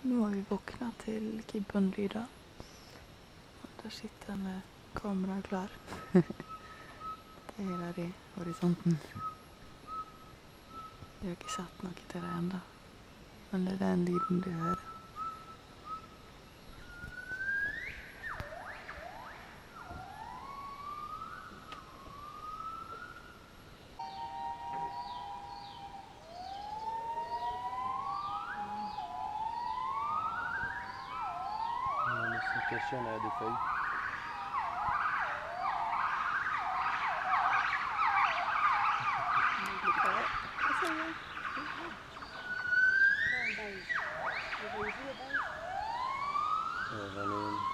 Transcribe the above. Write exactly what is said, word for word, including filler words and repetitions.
Nå har vi våkna til gibbonlyder. Der sitter han med kamera klar. Det er der i horisonten. Jeg har ikke sett noe til det enda. Men det er den lyden du hører. Notification à des feuilles. Euh, j'en ai une.